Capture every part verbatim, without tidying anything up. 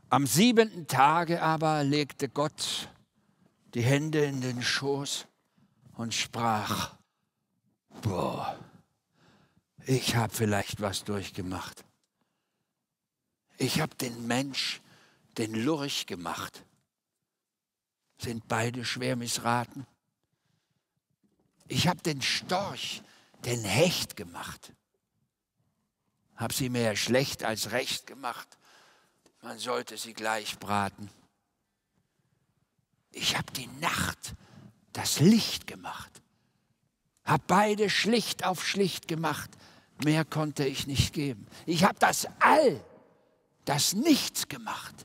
Am siebenten Tage aber legte Gott die Hände in den Schoß und sprach, boah, ich habe vielleicht was durchgemacht. Ich habe den Mensch, den Lurch gemacht. Sind beide schwer missraten? Ich habe den Storch, den Hecht gemacht. Habe sie mehr schlecht als recht gemacht. Man sollte sie gleich braten. Ich habe die Nacht, das Licht gemacht. Hab beide schlicht auf schlicht gemacht. Mehr konnte ich nicht geben. Ich habe das All, das Nichts gemacht.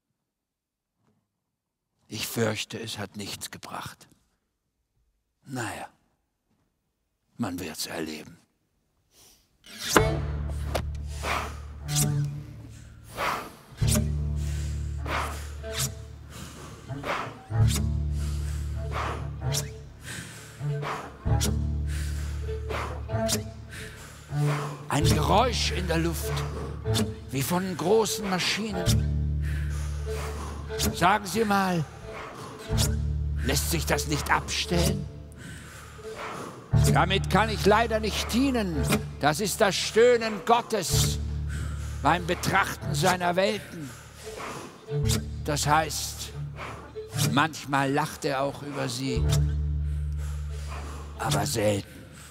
Ich fürchte, es hat nichts gebracht. Naja, man wird's erleben. Ein Geräusch in der Luft, wie von großen Maschinen. Sagen Sie mal, lässt sich das nicht abstellen? Damit kann ich leider nicht dienen. Das ist das Stöhnen Gottes beim Betrachten seiner Welten. Das heißt, manchmal lacht er auch über sie, aber selten.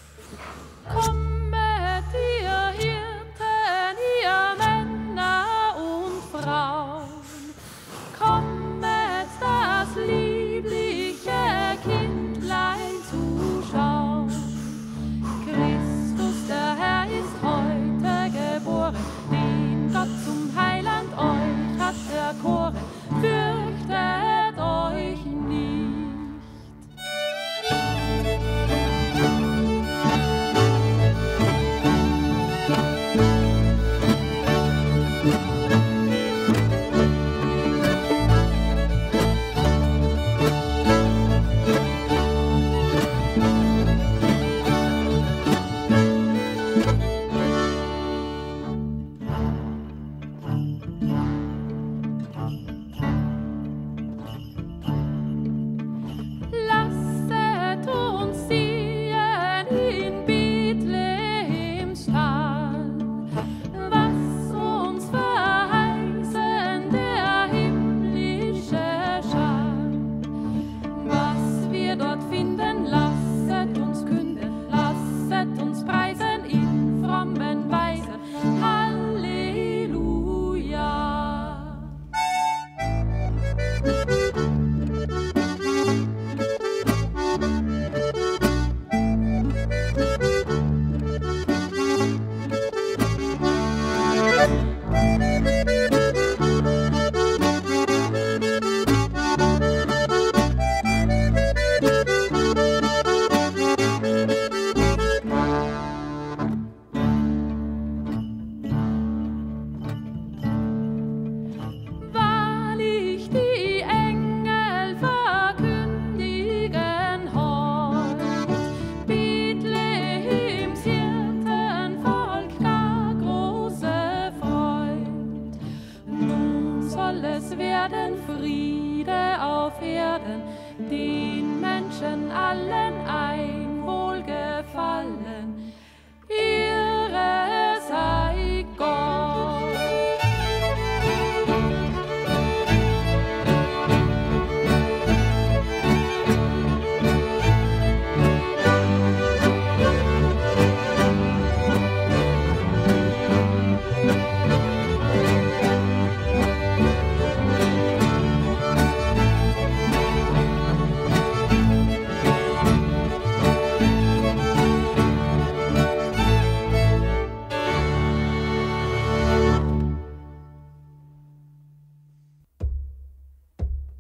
Kommet ihr Hirten, ihr Männer und Frauen, kommet das liebliche Kindlein zu schauen. Christus, der Herr, ist heute geboren, den Gott zum Heiland euch hat erkoren. Fürchtet euch nicht. Friede auf Erden, den Menschen allen ein Wohlgefallen.